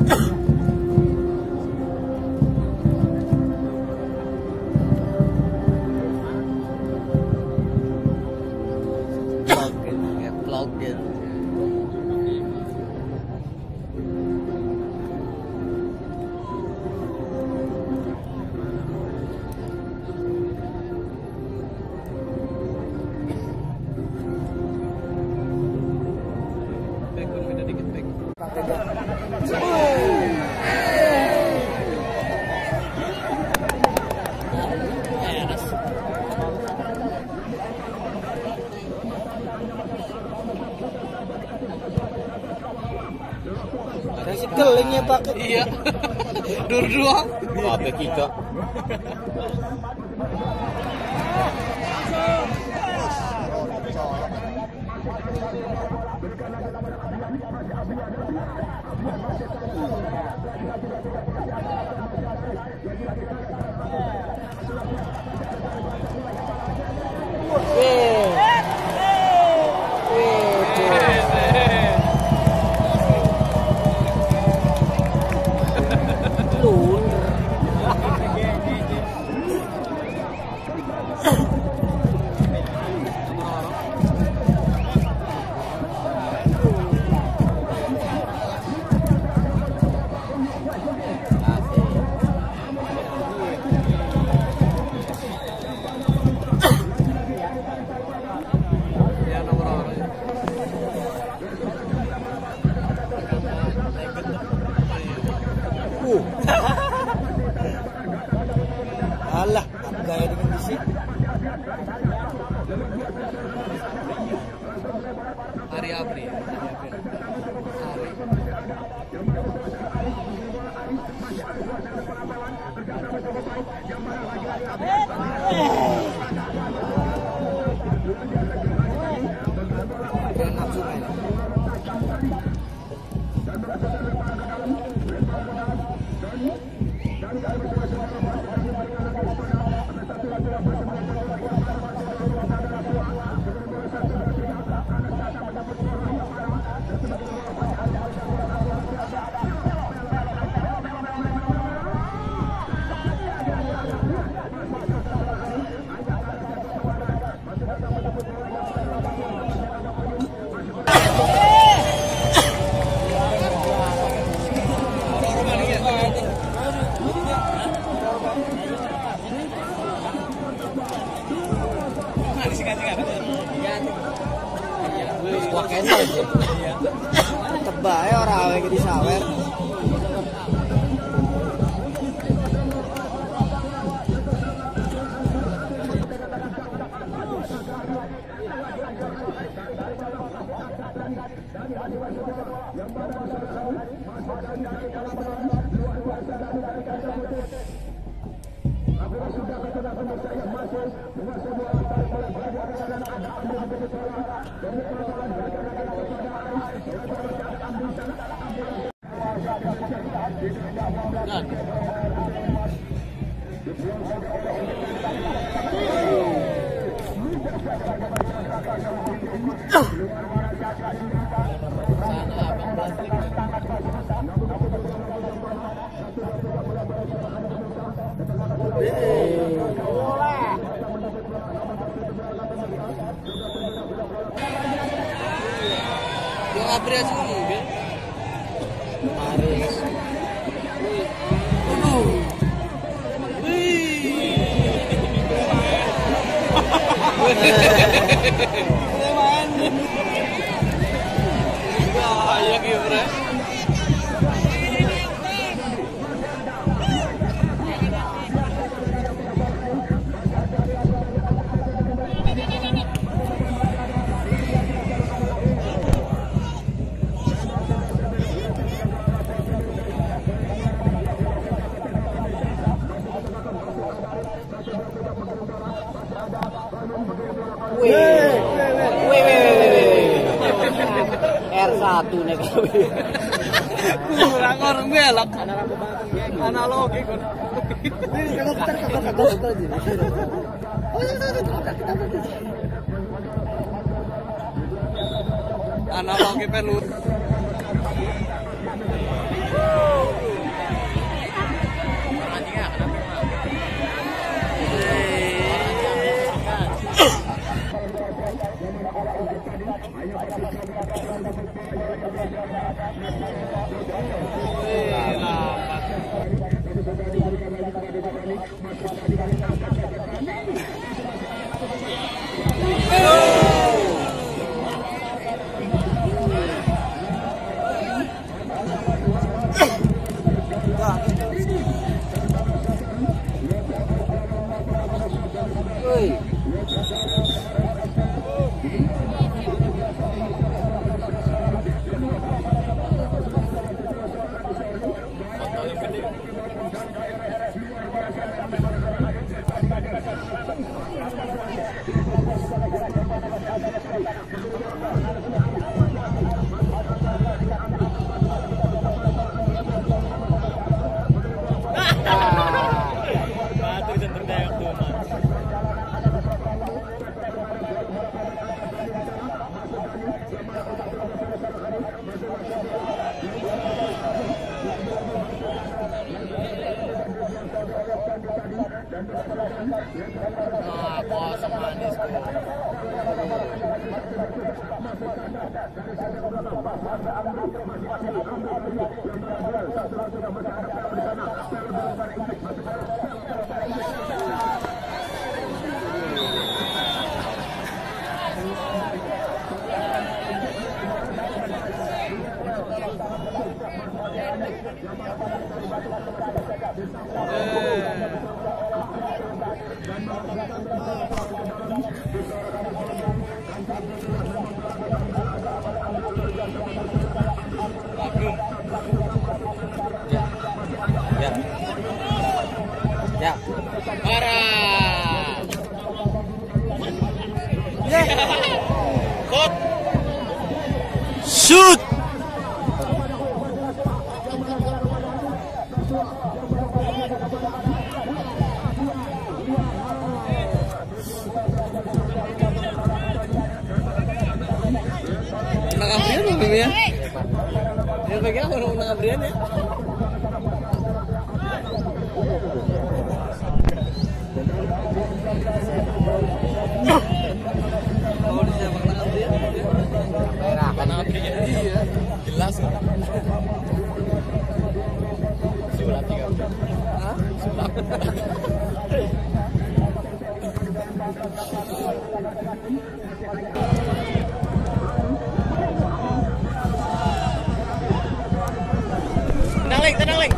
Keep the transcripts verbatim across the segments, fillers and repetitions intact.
Kasih kelingnya pakai. Iya. Dua-dua. Pakai kika. Alah, gaya dengan bisi. Hari April. Jangan nafsu main. Wah kancil sih. Tebak ya orang awe di sawer. Yung average mo mo, Paris. Ayak ya, bro. R satu nih kami. Kurang orang belok. Analogi kan. Analogi perlu. Wih, lambat. Ah, kosong manis. Ya. Ya. Parah. Kot. Shoot. Nakabrian ya, Bibi ya? Ya pegang orang nakabrian ya? Kalau di siapa nakabrian? Merah kan nakabrian iya, jelas kan? Sulap tiga. Hah? Sulap. Tenang, Leng, tenang, Leng.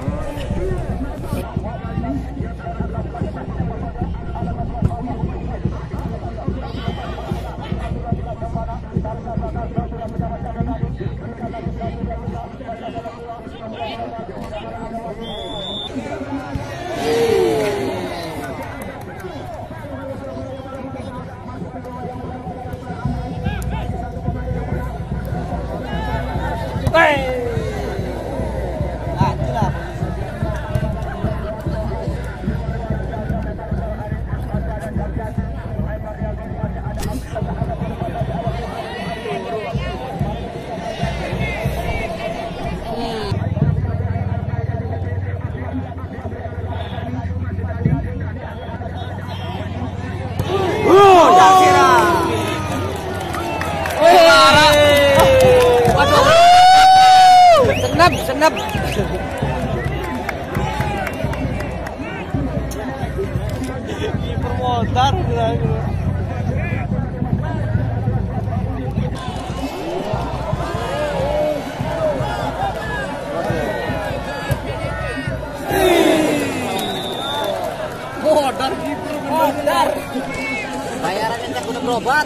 Senap, senap. Kiper motor bilang. Modar kiper modar. Bayarannya cek udah berobat.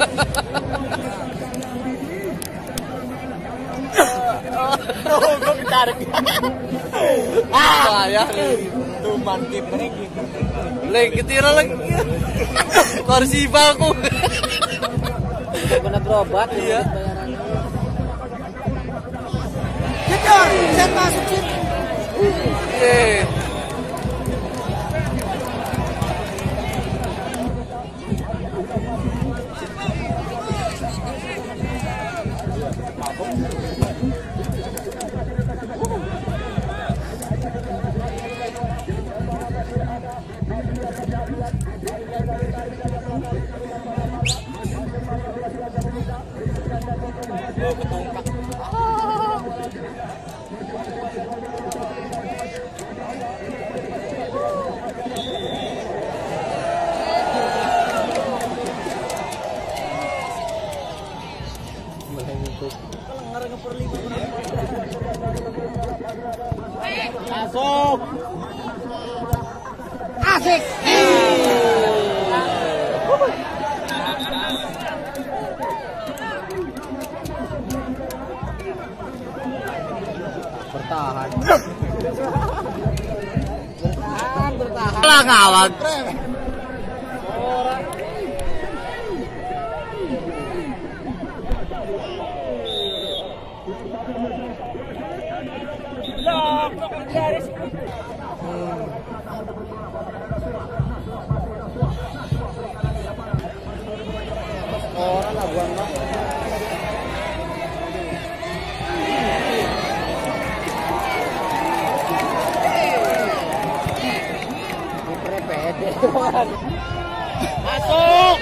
Oh, gue ditarik. Ah, ya. Tuh mantip nih gitu. Leng ketira lagi. Kursi baku. Benar berobat ya. Kejar, set masuk sih. Eh. Oh, ketungkak. Masuk. Asik. Bertahan. Bertahan, bertahan. Lah ngawang. Orang lah buang lah. Masuk.